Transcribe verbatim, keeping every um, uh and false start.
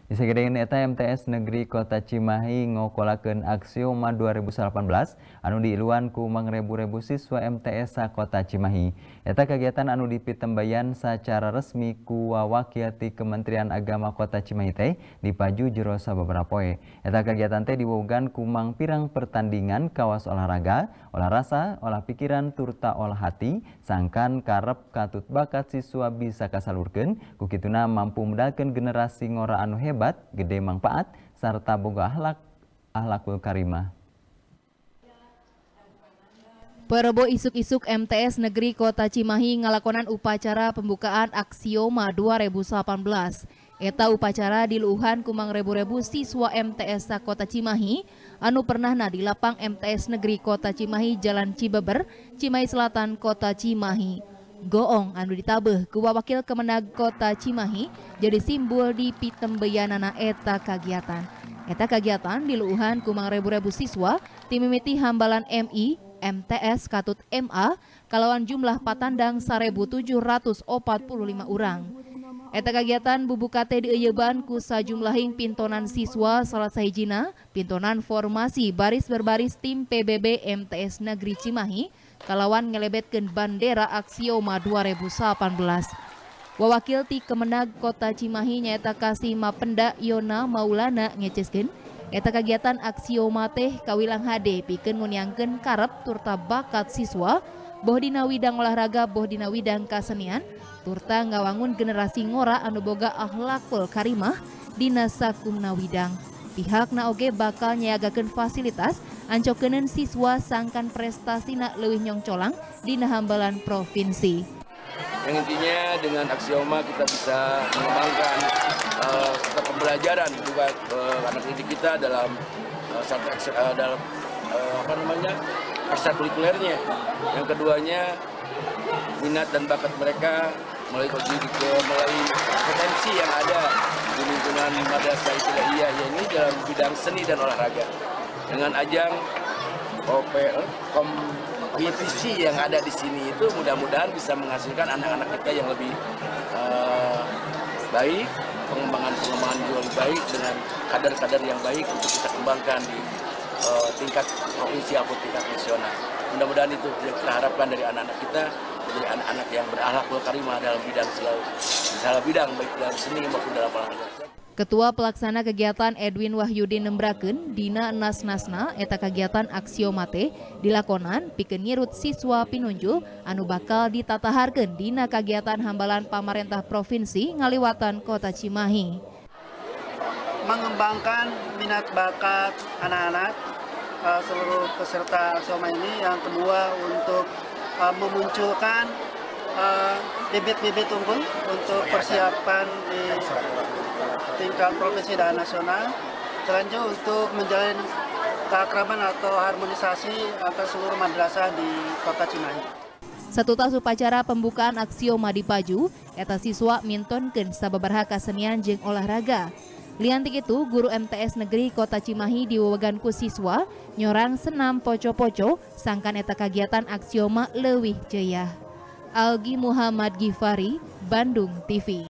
Disagedeun eta M T S Negeri Kota Cimahi ngokolakeun Aksioma dua ribu delapan belas anu diiluan ku mangrebu-rebu siswa M T S sa Kota Cimahi. Eta kagiatan anu dipitembayan sacara resmi ku wawakil ti Kementerian Agama Kota Cimahi teh dipaju jero sababaraha poe. Eta kagiatan teh diwogan ku mang pirang pertandingan kawas olahraga, olah rasa, olah pikiran turta olah hati, sangkan karep katut bakat siswa bisa kasalurkeun ku kituna mampu medalkeun generasi ngora anu hebat, gede manfaat, serta boga akhlak akhlakul karimah. Perebo isuk-isuk M T S Negeri Kota Cimahi ngalakonan upacara pembukaan Aksioma dua ribu delapan belas. Eta upacara diluuhan ku mangrebu-rebu siswa M T S sa Kota Cimahi anu pernahna di lapang M T S Negeri Kota Cimahi Jalan Cibeber, Cimahi Selatan, Kota Cimahi. Goong anu ditabeh ku wawakil Kemenag Kota Cimahi jadi simbol di pitembeyanana eta kagiatan. Eta kagiatan diluuhan ku mangrebu-rebu siswa ti mimiti hambalan M I, M T S katut M A kalawan jumlah patandang seribu tujuh ratus empat puluh lima urang. Eta kagiatan bubuka teh dieuyeban ku sajumlahing pintonan siswa salah sahijina pintonan formasi baris berbaris tim P B B M T S Negeri Cimahi kalawan ngelebetkeun bandera Aksioma dua ribu delapan belas. Wawakil ti Kemenag Kota Cimahi nyaeta Kasih Mapenda Yona Maulana ngeceskeun eta kagiatan Aksioma teh kawilang hade pikeun nguniangkeun karep turta bakat siswa boh dina widang olahraga boh dina widang kasenian turta ngawangun generasi ngora anu boga akhlakul karimah dina sakumna widang. Pihakna oge bakal nyiagakeun fasilitas ancokeuneun siswa sangkan prestasina leuwih nyongcolang dina hambalan provinsi. Yang intinya dengan Aksioma kita bisa mengembangkan uh, pembelajaran juga uh, anak didik kita dalam uh, satu uh, dalam uh, apa namanya ekstrakurikulernya. Yang keduanya minat dan bakat mereka melalui melalui kompetensi yang ada di lingkungan Madrasah Ibtidaiyah ini dalam bidang seni dan olahraga. Dengan ajang O P kompetisi yang ada di sini itu mudah-mudahan bisa menghasilkan anak-anak kita yang lebih uh, baik, pengembangan-pengembangan juga lebih baik dengan kader-kader yang baik untuk kita kembangkan di uh, tingkat provinsi atau tingkat nasional. Mudah-mudahan itu kita harapkan dari anak-anak kita, dari anak-anak yang berakhlakul karimah dalam bidang selalu, dalam bidang baik dalam seni maupun dalam olahraga. Ketua Pelaksana Kegiatan Edwin Wahyudi nembrakeun dina nas-nasna eta kagiatan Aksioma teh dilakonan pikeun ngirut siswa pinunjul anu bakal ditataharkeun dina kagiatan hambalan pamarentah provinsi ngaliwatan Kota Cimahi. Mengembangkan minat bakat anak-anak uh, seluruh peserta Aksioma ini. Yang kedua untuk uh, memunculkan bibit-bibit uh, unggul untuk persiapan di tingkat provinsi dan nasional. Selanjutnya untuk menjalin keakraban atau harmonisasi antar seluruh madrasah di Kota Cimahi. Satutas upacara pembukaan Aksioma dipaju, eta siswa mintonkeun sababaraha kasenian jeung olahraga. Liantik itu, guru M T S Negeri Kota Cimahi diwewegan ku siswa nyorang senam poco-poco sangkan eta kagiatan Aksioma leuwih jeuah. Algi Muhammad Gifari, Bandung T V.